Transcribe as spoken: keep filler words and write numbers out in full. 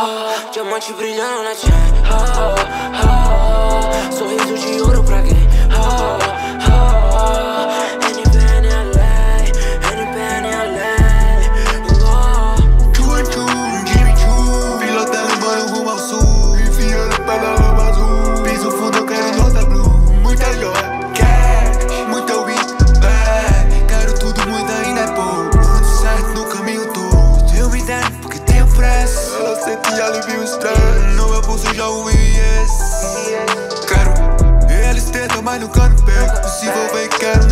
oh, diamante brilhando na chain, oh, oh, sorriso de ouro pra quem, oh, oh, N B N L A, N B N L A, oh. Two and two, Jimmy Choo, pilotando mano rumo ao sul, enfiando o pé na lama azul, piso fundo eu quero nota blue, muita joia, cash, muita weed, bag, quero tudo, muito ainda é pouco, tudo certo no caminho todo, eu me der porque tenho pressa, ela sente e alivia o stress, no meu pulso já o I S, quero, eles tentam mas nunca me pego, se envolver quero